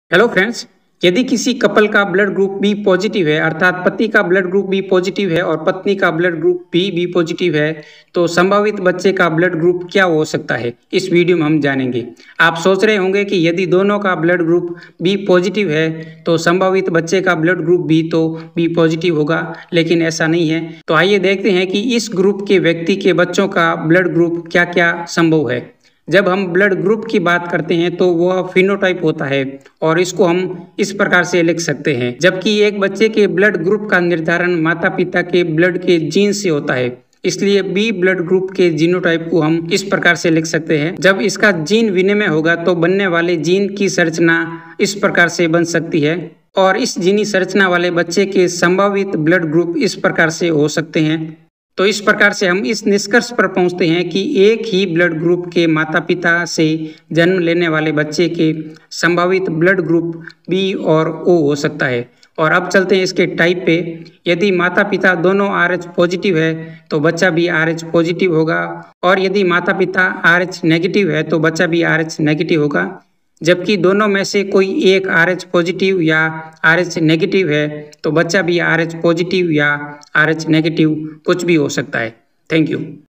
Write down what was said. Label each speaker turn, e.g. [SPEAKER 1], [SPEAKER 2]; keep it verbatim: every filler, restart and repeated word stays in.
[SPEAKER 1] Hello friends, यदि किसी couple का ब्लड ग्रुप बी पॉजिटिव है, अर्थात पति का ब्लड ग्रुप बी पॉजिटिव है और पत्नी का ब्लड ग्रुप भी बी पॉजिटिव है, तो संभावित बच्चे का ब्लड ग्रुप क्या हो सकता है, इस वीडियो में हम जानेंगे। आप सोच रहे होंगे कि यदि दोनों का ब्लड ग्रुप बी पॉजिटिव है तो संभावित बच्चे का ब्लड ग्रुप भी तो बी पॉजिटिव होगा, लेकिन ऐसा नहीं है। तो आइए देखते हैं कि इस ग्रुप के व्यक्ति के बच्चों का ब्लड ग्रुप क्या क्या संभव है। जब हम ब्लड ग्रुप की बात करते हैं तो वह फिनोटाइप होता है और इसको हम इस प्रकार से लिख सकते हैं। जबकि एक बच्चे के ब्लड ग्रुप का निर्धारण माता पिता के ब्लड के जीन से होता है, इसलिए बी ब्लड ग्रुप के जीनोटाइप को हम इस प्रकार से लिख सकते हैं। जब इसका जीन विनिमय होगा तो बनने वाले जीन की संरचना इस प्रकार से बन सकती है और इस जीनी संरचना वाले बच्चे के संभावित ब्लड ग्रुप इस प्रकार से हो सकते हैं। तो इस प्रकार से हम इस निष्कर्ष पर पहुंचते हैं कि एक ही ब्लड ग्रुप के माता पिता से जन्म लेने वाले बच्चे के संभावित ब्लड ग्रुप बी और ओ हो सकता है। और अब चलते हैं इसके टाइप पे। यदि माता पिता दोनों आर एच पॉजिटिव है तो बच्चा भी आर एच पॉजिटिव होगा, और यदि माता पिता आर एच नेगेटिव है तो बच्चा भी आर एच नेगेटिव होगा। जबकि दोनों में से कोई एक आर एच पॉजिटिव या आर एच नेगेटिव है तो बच्चा भी आर एच पॉजिटिव या आर एच नेगेटिव कुछ भी हो सकता है। Thank you.